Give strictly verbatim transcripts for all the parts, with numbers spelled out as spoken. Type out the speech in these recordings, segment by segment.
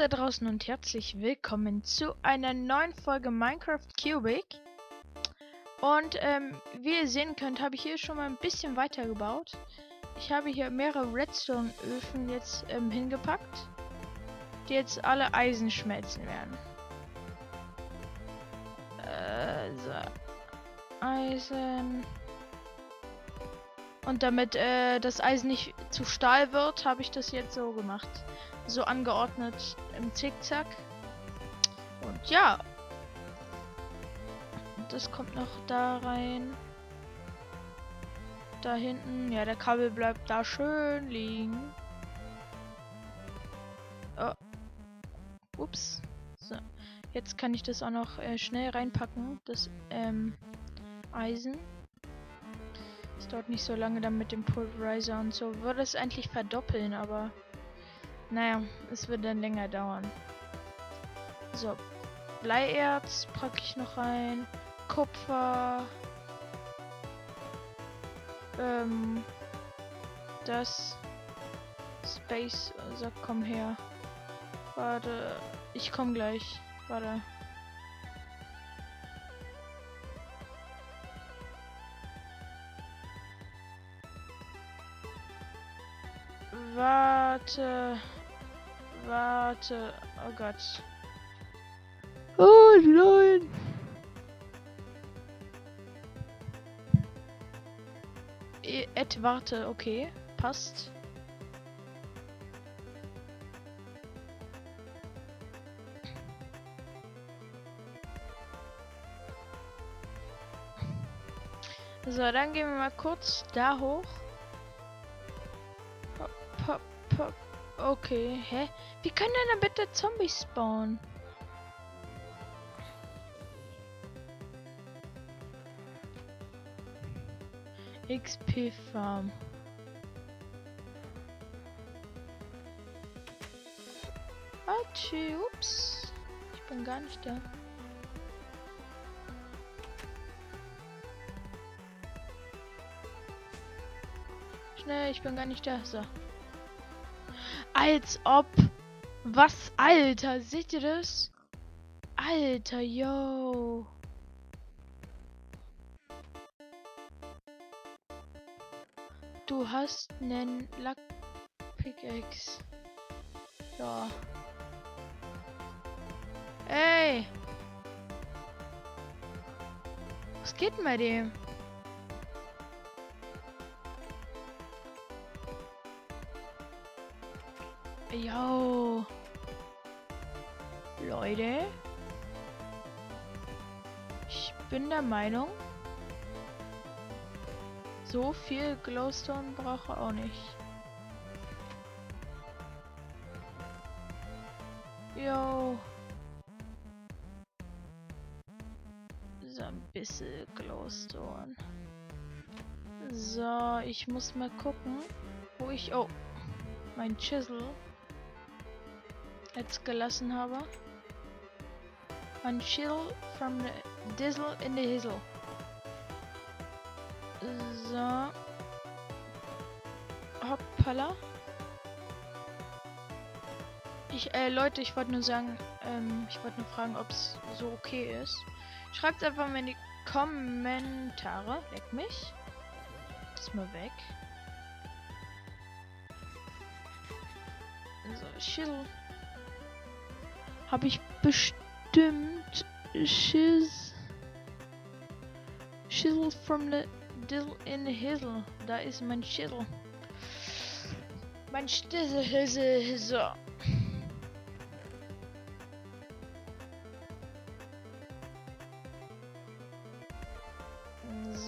da draußen und herzlich willkommen zu einer neuen Folge Minecraft Cubic. Und ähm, wie ihr sehen könnt, habe ich hier schon mal ein bisschen weiter gebaut. Ich habe hier mehrere Redstone-Öfen jetzt ähm, hingepackt, die jetzt alle Eisen schmelzen werden. Äh, so. Eisen. Und damit äh, das Eisen nicht zu Stahl wird, habe ich das jetzt so gemacht. So angeordnet im Zickzack. Und ja. Das kommt noch da rein. Da hinten. Ja, der Kabel bleibt da schön liegen. Oh. Ups. So. Jetzt kann ich das auch noch äh, schnell reinpacken. Das ähm, Eisen. Es dauert nicht so lange dann mit dem Pulverizer und so. Würde es eigentlich verdoppeln, aber naja, es wird dann länger dauern. So. Bleierz packe ich noch rein. Kupfer. Ähm. Das. Space. Also komm her. Warte. Ich komm gleich. Warte. Warte. Warte. Oh Gott. Oh nein. Et warte, okay. Passt. So, dann gehen wir mal kurz da hoch. Hopp, hopp, hopp. Okay, hä? Wie können denn da bitte Zombies spawnen? X P Farm. Atschi, ups. Ich bin gar nicht da. Schnell, ich bin gar nicht da. So. Als ob. Was, Alter? Seht ihr das? Alter, yo. Du hast nen Lack Pickaxe. Ja. Ey. Was geht denn bei dem? Yo. Leute. Ich bin der Meinung, so viel Glowstone braucht er auch nicht. Yo. So ein bisschen Glowstone. So, ich muss mal gucken, wo ich... Oh. Mein Chisel jetzt gelassen habe. Mein Chisel from the Dizzle in the Hizzle. So. Hoppala. Ich, äh, Leute, ich wollte nur sagen, ähm, ich wollte nur fragen, ob es so okay ist. Schreibt einfach mal in die Kommentare. Leck mich. Ist mal weg. So, Chisel. Habe ich bestimmt Shiz. Chisel from the Dill in the Hizzle. Da ist mein Chisel. Mein Stissel, Hizzle, so. So.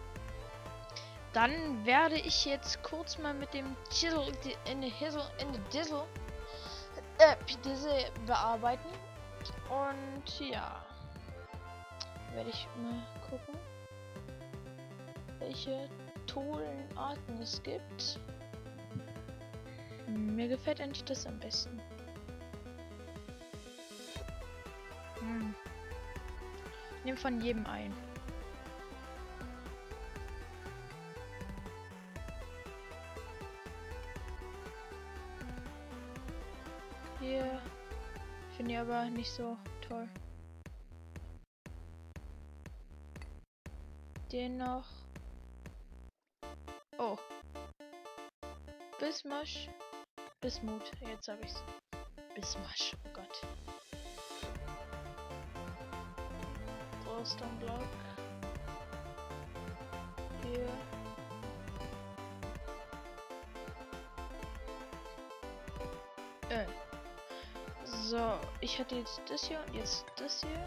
Dann werde ich jetzt kurz mal mit dem Chisel in the Hizzle in the Dizzle äh, diese bearbeiten. Und ja, werde ich mal gucken, welche tollen Arten es gibt. Mir gefällt eigentlich das am besten. Hm. Nimm von jedem ein. Hier die aber nicht so toll. Den noch. Oh. Bismarck. Bismut. Jetzt habe ich's. Bismarck. Oh Gott. Glowstone Block. Hier. Äh. So, ich hatte jetzt das hier und jetzt das hier.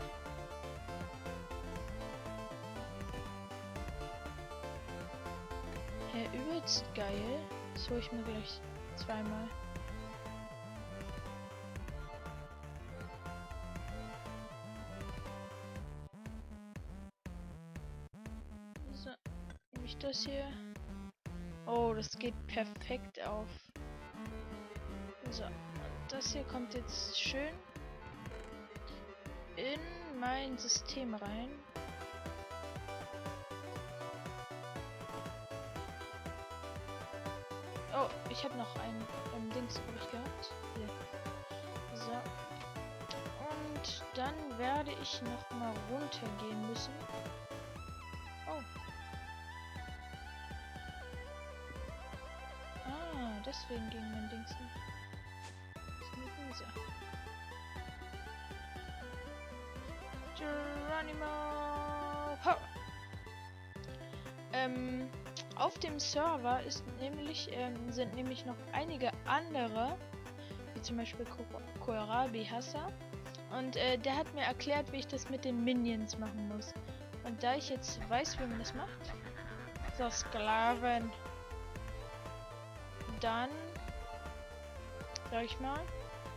Ja, übelst geil. Das hole ich mir gleich zweimal. So, nehme ich das hier. Oh, das geht perfekt auf. So, und das hier kommt jetzt schön in mein System rein. Oh, ich habe noch ein, ein Dings übrig gehabt. Hier. So. Und dann werde ich noch mal runtergehen müssen. Oh. Ah, deswegen ging mein Dings nicht. Das ist eine Wiese. Geronimo! Ho! Ähm... Auf dem Server ist nämlich, ähm, sind nämlich noch einige andere, wie zum Beispiel Kohlrabi Hasser. Und äh, der hat mir erklärt, wie ich das mit den Minions machen muss. Und da ich jetzt weiß, wie man das macht, so Sklaven, dann, sag ich mal,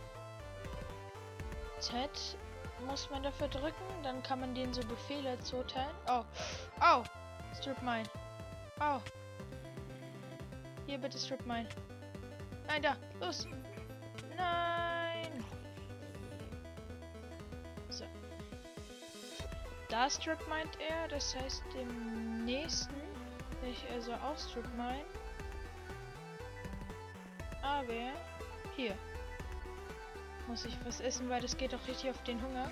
Z muss man dafür drücken, dann kann man denen so Befehle zuteilen. Oh, oh, Strip Mine. Oh. Hier bitte Strip Mine. Nein, da. Los. Nein. So. Da Strip meint er. Das heißt, dem nächsten will ich also auch Strip Mine. Aber hier muss ich was essen, weil das geht doch richtig auf den Hunger.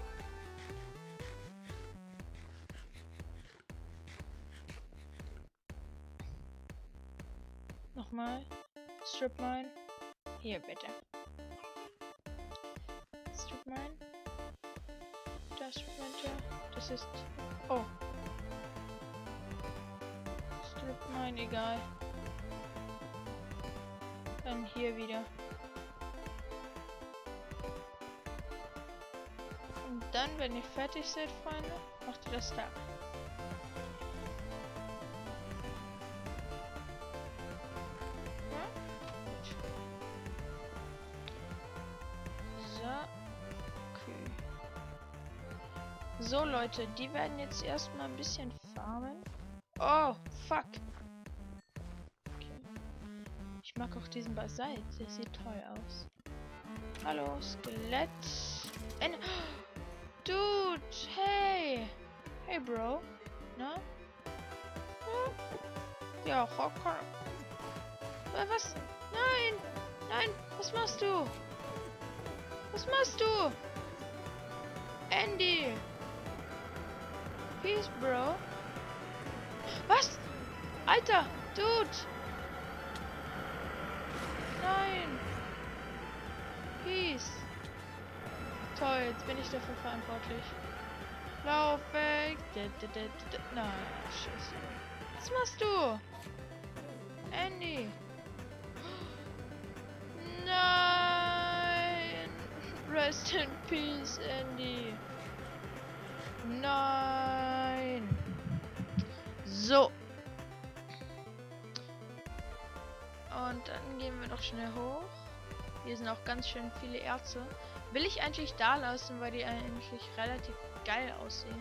Nochmal. Strip Mine. Hier bitte. Strip Mine. Das Strip Das ist. Oh. Strip Mine, egal. Dann hier wieder. Und dann, wenn ihr fertig seid, Freunde, macht ihr das da. So Leute, die werden jetzt erstmal ein bisschen farmen. Oh, fuck. Okay. Ich mag auch diesen Basalt, der sieht toll aus. Hallo, Skelett. Ein Dude, hey. Hey, Bro. Na? Hm? Ja, Rocker. Was? Nein! Nein! Was machst du? Was machst du? Andy! Peace, Bro. Was? Alter, Dude. Nein. Peace. Toll, jetzt bin ich dafür verantwortlich. Lauf weg. Nein, scheiße. Was machst du? Andy. Nein. Rest in peace, Andy. Nein. So. Und dann gehen wir noch schnell hoch. Hier sind auch ganz schön viele Erze. Will ich eigentlich da lassen, weil die eigentlich relativ geil aussehen.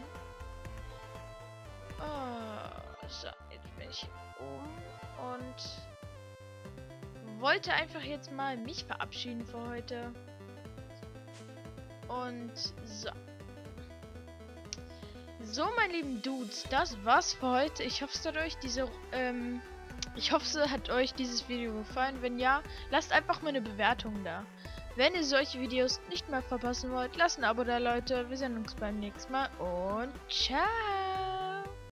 Oh, so, jetzt bin ich oben und wollte einfach jetzt mal mich verabschieden für heute. Und so. So, meine lieben Dudes, das war's für heute. Ich hoffe, es hat euch diese, ähm, ich hoffe, es hat euch dieses Video gefallen. Wenn ja, lasst einfach mal eine Bewertung da. Wenn ihr solche Videos nicht mehr verpassen wollt, lasst ein Abo da, Leute. Wir sehen uns beim nächsten Mal und ciao!